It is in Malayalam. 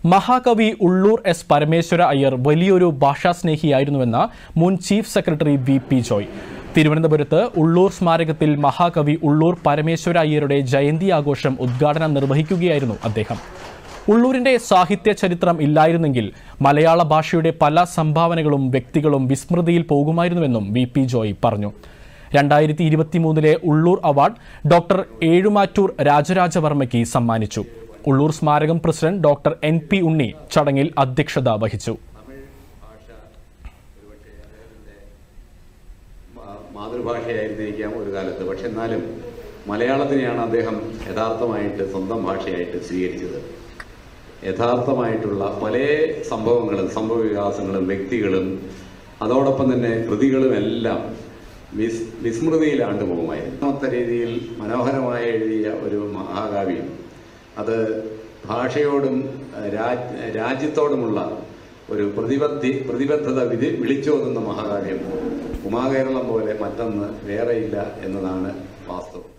മഹാകവി ഉള്ളൂർ എസ് പരമേശ്വര അയ്യർ വലിയൊരു ഭാഷാസ്നേഹിയായിരുന്നുവെന്ന് മുൻ ചീഫ് സെക്രട്ടറി വി.പി. ജോയ്. തിരുവനന്തപുരത്ത് ഉള്ളൂർ സ്മാരകത്തിൽ മഹാകവി ഉള്ളൂർ പരമേശ്വര അയ്യരുടെ ജയന്തി ആഘോഷം ഉദ്ഘാടനം നിർവഹിക്കുകയായിരുന്നു അദ്ദേഹം. ഉള്ളൂരിന്റെ സാഹിത്യ ചരിത്രം ഇല്ലായിരുന്നെങ്കിൽ മലയാള ഭാഷയുടെ പല സംഭാവനകളും വ്യക്തികളും വിസ്മൃതിയിൽ പോകുമായിരുന്നുവെന്നും വി.പി. ജോയ് പറഞ്ഞു. 2023 ഉള്ളൂർ അവാർഡ് ഡോക്ടർ ഏഴുമാറ്റൂർ രാജരാജവർമ്മയ്ക്ക് സമ്മാനിച്ചു. ഉള്ളൂർ സ്മാരകം പ്രസിഡന്റ് ഡോക്ടർ N.P. ഉണ്ണി ചടങ്ങിൽ അധ്യക്ഷത വഹിച്ചു. മാതൃഭാഷയായിരുന്നിരിക്കാം ഒരു കാലത്ത്, പക്ഷെ എന്നാലും മലയാളത്തിനെയാണ് അദ്ദേഹം യഥാർത്ഥമായിട്ട് സ്വന്തം ഭാഷയായിട്ട് സ്വീകരിച്ചത്. യഥാർത്ഥമായിട്ടുള്ള പല സംഭവങ്ങളും, സംഭവവികാസങ്ങളും, വ്യക്തികളും അതോടൊപ്പം തന്നെ കൃതികളും എല്ലാം വിസ്മൃതിയിലാണ്ട് പോകുമായിരുന്നു. ഒന്നാമത്തെ രീതിയിൽ മനോഹരമായി എഴുതിയ ഒരു മഹാകാവ്യം, അത് ഭാഷയോടും രാജ്യത്തോടുമുള്ള ഒരു പ്രതിബദ്ധത വിളിച്ചോതുന്ന മഹാകാവ്യം ഉമാകേരളം പോലെ മറ്റൊന്ന് വേറെയില്ല എന്നതാണ് വാസ്തവം.